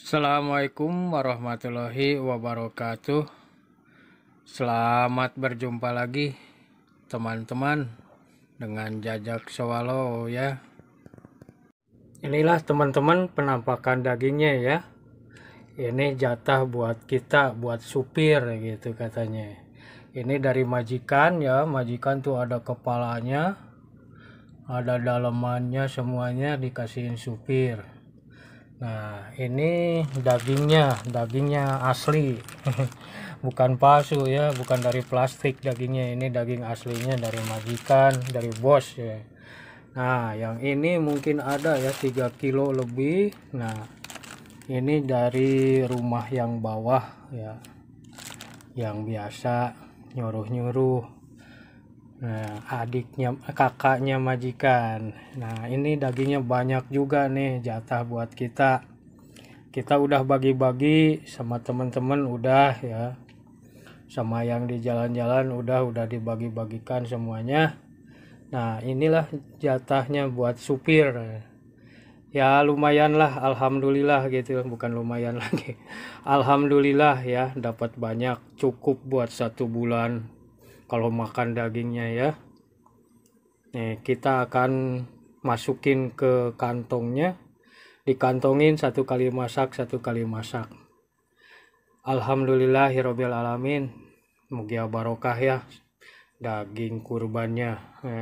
Assalamualaikum warahmatullahi wabarakatuh. Selamat berjumpa lagi teman-teman dengan Jajak Sewalo ya. Inilah teman-teman penampakan dagingnya ya. Ini jatah buat kita, buat supir gitu katanya. Ini dari majikan ya. Majikan tuh ada kepalanya, ada dalemannya, semuanya dikasihin supir. Nah, ini dagingnya asli. Bukan palsu ya, bukan dari plastik dagingnya. Ini daging aslinya dari majikan, dari bos ya. Nah, yang ini mungkin ada ya 3 kilo lebih. Nah, ini dari rumah yang bawah ya. Yang biasa nyuruh-nyuruh. Nah, kakaknya majikan. Nah, ini dagingnya banyak juga nih, jatah buat kita. Kita udah bagi-bagi sama teman-teman udah ya. Sama yang di jalan-jalan udah dibagi-bagikan semuanya. Nah, inilah jatahnya buat supir. Ya, lumayan lah, alhamdulillah gitu, bukan lumayan lagi. Alhamdulillah ya, dapat banyak, cukup buat 1 bulan. Kalau makan dagingnya ya. Nih, kita akan masukin ke kantongnya. Dikantongin 1 kali masak, 1 kali masak. Alhamdulillahirabbil alamin. Mugia barokah ya daging kurbannya.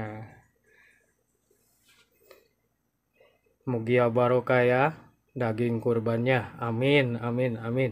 Mugia barokah ya daging kurbannya. Amin, amin, amin.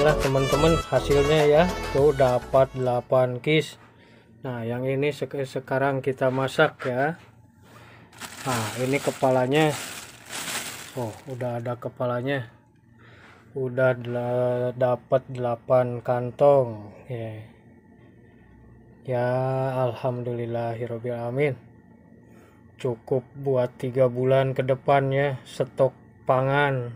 inilah teman-teman hasilnya ya, tuh dapat 8 kis. Nah yang ini sekarang kita masak ya. Nah ini kepalanya, oh udah ada kepalanya, udah dapat 8 kantong ya. Ya alhamdulillahirobbil alamin, cukup buat 3 bulan ke depan ya, stok pangan.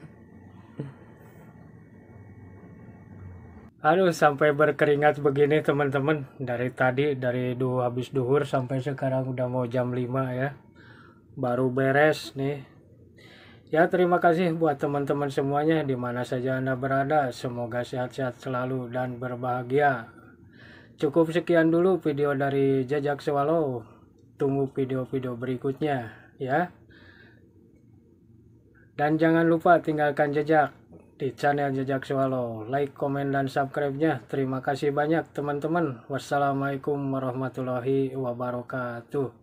Aduh sampai berkeringat begini teman-teman, dari tadi habis duhur sampai sekarang udah mau jam 5 ya, baru beres nih. Ya terima kasih buat teman-teman semuanya dimana saja Anda berada, semoga sehat-sehat selalu dan berbahagia. Cukup sekian dulu video dari Jajak Swallow, tunggu video-video berikutnya ya. Dan jangan lupa tinggalkan jejak di channel Jajak Swallow, like, komen, dan subscribe-nya. Terima kasih banyak teman-teman. Wassalamualaikum warahmatullahi wabarakatuh.